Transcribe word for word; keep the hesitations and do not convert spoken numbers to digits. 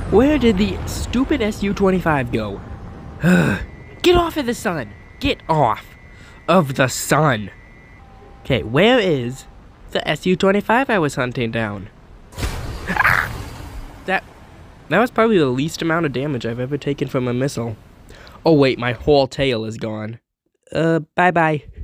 Where did the stupid S U twenty-five go? Get off of the sun! Get off of the sun! Okay, where is the S U twenty-five I was hunting down? That, that was probably the least amount of damage I've ever taken from a missile. Oh wait, my whole tail is gone. Uh, bye-bye.